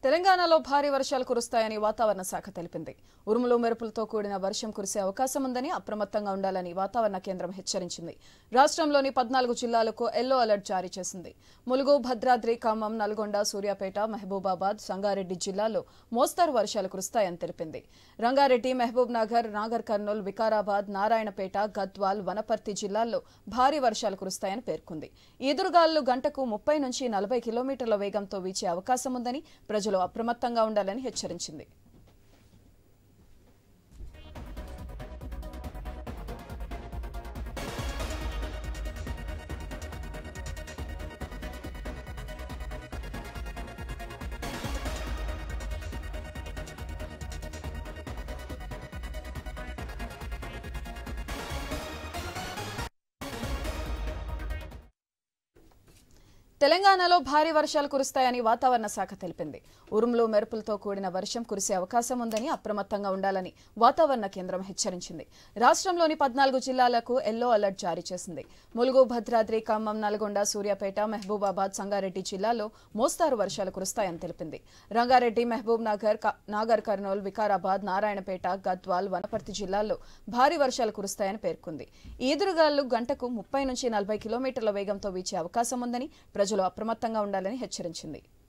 తెలంగాణలో భారీ వర్షాలు కురుస్తాయని వాతావరణ శాఖ తెలిపింది. ఉరుములు మెరుపులతో కూడిన వర్షం కురిసే అవకాశం ఉందని అప్రమత్తంగా ఉండాలని వాతావరణ కేంద్రం హెచ్చరించింది. రాష్ట్రంలోని 14 జిల్లాలకు ఎల్లో అలర్ట్ జారీ చేసింది. ములుగు, భద్రాద్రి, ఖమ్మం, నల్గొండ, సూర్యాపేట, మహబూబాబాద్, సంగారెడ్డి జిల్లాల్లో మోస్తరు వర్షాలు కురుస్తాయని తెలిపింది. రంగారెడ్డి, మహబూబ్ నగర్, నాగర్ కర్నూల్, వికారాబాద్, నారాయణపేట, గద్వాల్, వనపర్తి జిల్లాల్లో భారీ వర్షాలు కురుస్తాయని పేర్కొంది. ఈదురుగాలులు గంటకు 30 నుంచి 40 కిలోమీటర్ల వేగంతో వీచే అవకాశం ఉందని ప్రజలు అప్రమత్తంగా ఉండాలని హెచ్చరించింది. తెలంగాణలో భారీ వర్షాలు కురుస్తాయని వాతావరణ శాఖ తెలిపింది. ఉరుములు మెరుపులతో కూడిన వర్షం కురిసే అవకాశం ఉందని అప్రమత్తంగా ఉండాలని వాతావరణ కేంద్రం హెచ్చరించింది. రాష్ట్రంలోని 14 జిల్లాలకు ఎల్లో అలర్ట్ జారీ చేసింది. ములుగు, భద్రాద్రి, ఖమ్మం, నల్గొండ, సూర్యాపేట, మహబూబాబాద్, సంగారెడ్డి జిల్లాల్లో మోస్తారు వర్షాలు కురుస్తాయని తెలిపింది. రంగారెడ్డి, మహబూబ్ నగర్, నాగర్ కర్నూల్, వికారాబాద్, నారాయణపేట, గద్వాల్, వనపర్తి జిల్లాల్లో భారీ వర్షాలు కురుస్తాయని పేర్కొంది. ఈదురుగాలులు గంటకు 30 నుంచి 40 కిలోమీటర్ల వేగంతో వీచే అవకాశం ఉందని ప్రజలు అప్రమత్తంగా ఉండాలని హెచ్చరించింది.